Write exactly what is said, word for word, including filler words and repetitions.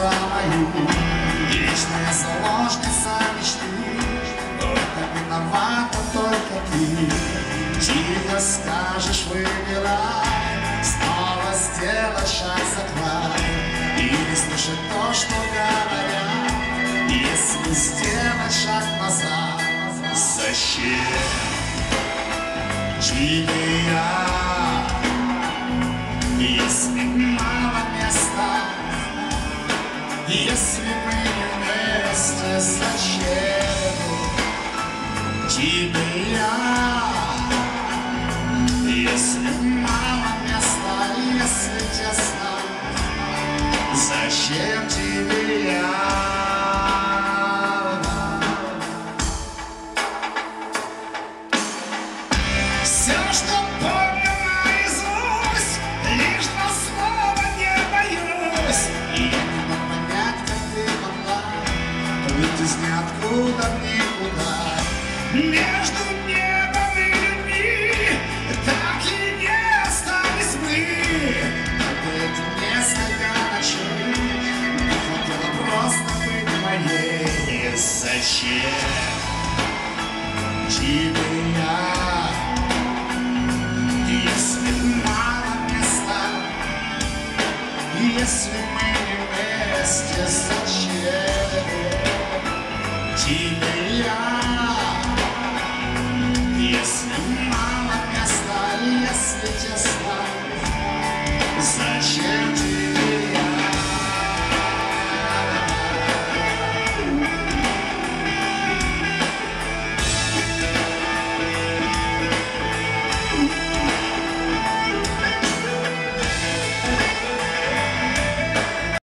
глаза мои, вечная заложница мечты. Только виновата только ты. Тихо скажешь, выбирай, снова сделать шаг за край, или слушать то, что говорят. Если сделать шаг назад, зачем тебе я, если мало места, если мы не вместе, зачем тебе я, если мало места, если тесно, зачем тебе я? Все, что помню наизусть, лишь на слово не боюсь. И я не мог понять, как ты могла плыть из ниоткуда в никуда. Между небом и людьми так и не остались мы. Только эти несколько ночей не хватило просто быть моей. И зачем тебе я, если мало места, если мы не вместе, зачем тебе я, если мало места, если тесно, зачем тебе?